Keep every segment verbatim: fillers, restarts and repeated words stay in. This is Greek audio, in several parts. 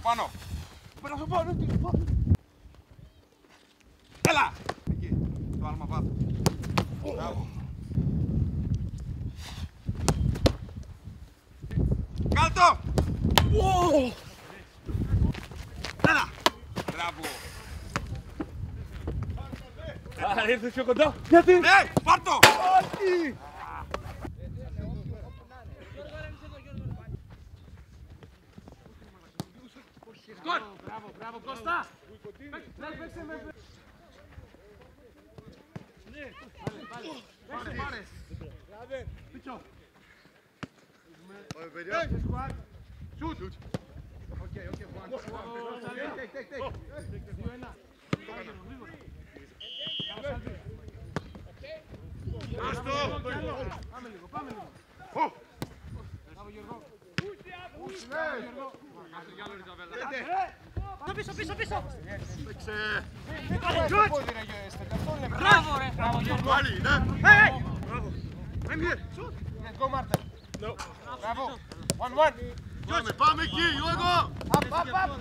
πάνω. Μπράβο, πάνω, πάνω. Έλα! Εκεί, το άλμα πάνω. Μπράβο. Κάλτο! Έλα! Μπράβο. Α, ήρθες πιο κοντά. Γιατί? Ναι, πάρ' το! Όχι! Σκορ! Μπράβο, μπράβο, Κώστα! Παίξε με... Ναι, πάρε, πάρε. Πίτσο. Πάμε, παιδιά. Σουτ. Οκ, οκ, one. Take, take, take. Δύο ένα. Άστο! Πάμε λίγο, πάμε λίγο. Μπράβο, Γιώργο. Πίσω, πίσω, πίσω! Παίξε! Μπράβο ρε! Μπράβο Γιώργο! Πάλι, ναι! Μπράβο! I'm here! Let's go Martin! No! Μπράβο! One, one! Πάμε, πάμε εκεί, Γιώργο! Up, up, up!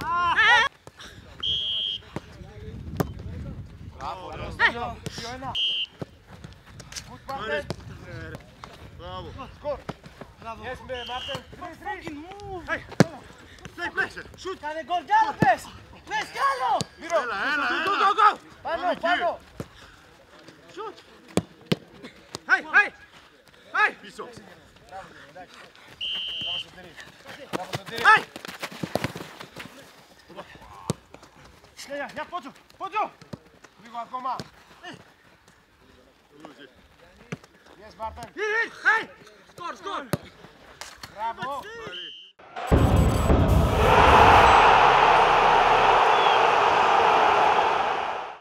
Μπράβο, δύο ένα! Good Martin! Μπράβο! Score! Μπράβο! Yes, Martin! Fucking move! Play, παίξε! Shoot! Κάνε γκολ κι άλλο πες! Πες κι άλλο! Έλα, έλα, έλα! Πάνω, πάνω! Shoot! Hey, hey! Hey! Πίσω! Hey! Για, για, πότσο! Πότσο! Λίγο ακόμα! Yes, Martin! Hey! Σκορ, σκορ! Μπράβο!